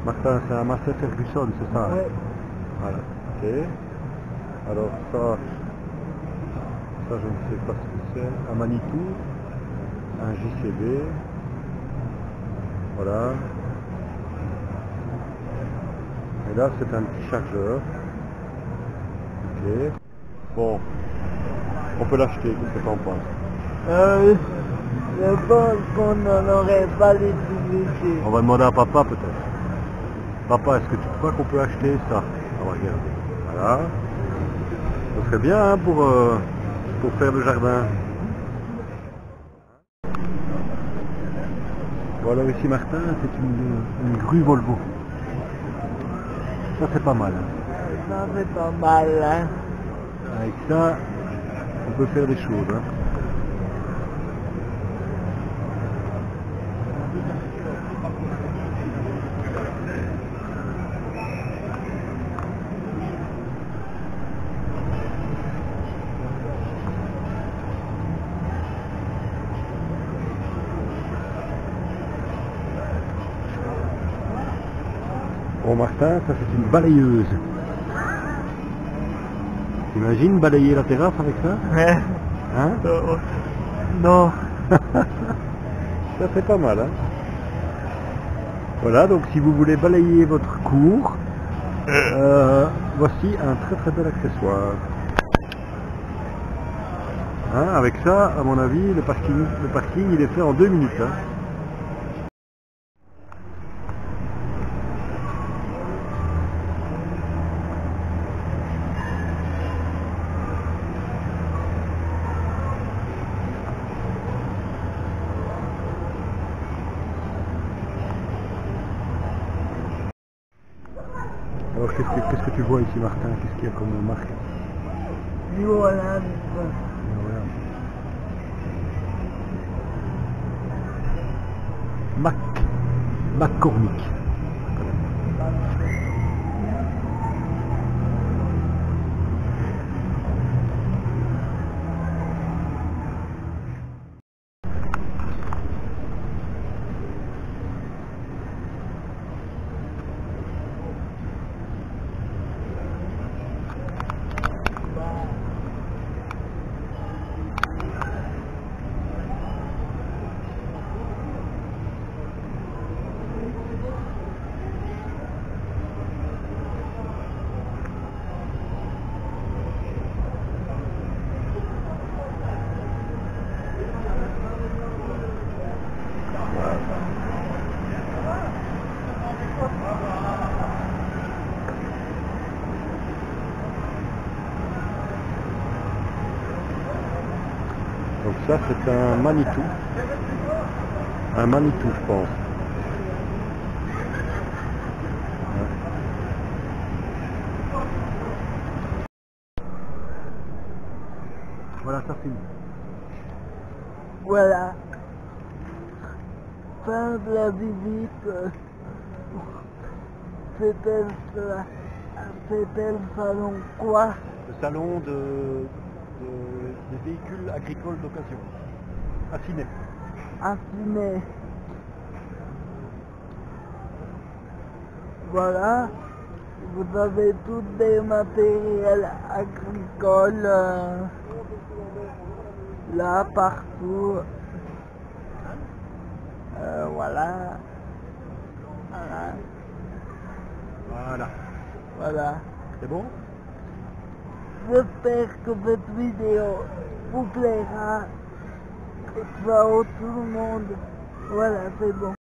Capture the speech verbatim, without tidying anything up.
Martin, c'est un Massey Ferguson, c'est ça? Ouais. Voilà. Ok. Alors ça, ça je ne sais pas ce que c'est. Un Manitou, un J C B. Voilà. Et là c'est un petit chargeur. Ok. Bon. On peut l'acheter, qu'est-ce que tu en penses? Euh, je pense qu'on n'en aurait pas l'utilité. On va demander à papa peut-être. Papa, est-ce que tu crois qu'on peut acheter ça? On va regarder. Voilà. Ce serait bien hein, pour, euh, pour faire le jardin. Bon alors ici Martin, c'est une, une grue Volvo. Ça c'est pas mal. Hein. Ça fait pas mal, hein. Avec ça, on peut faire des choses. Hein. Bon Martin, ça c'est une balayeuse. T'imagines balayer la terrasse avec ça? Hein? Euh, non. Ça fait pas mal, hein? Voilà, donc si vous voulez balayer votre cour, euh, voici un très très bel accessoire. Hein, avec ça, à mon avis, le parking, le parking il est fait en deux minutes. Hein. Alors qu'est-ce que, qu'est-ce que tu vois ici Martin? Qu'est-ce qu'il y a comme marque? Du Hollande. Voilà. Mac, McCormick. Donc ça c'est un Manitou. Un Manitou je pense. Voilà, ça finit. Voilà. Fin de la visite. C'était le, c'était le salon quoi? Le salon de, de, des véhicules agricoles d'occasion. Affiné. Affiné. Voilà. Vous avez tous des matériels agricoles euh, là partout. Euh, voilà. Voilà. Voilà. Voilà. C'est bon? J'espère que cette vidéo vous plaira et que ça va au tout le monde. Voilà, c'est bon.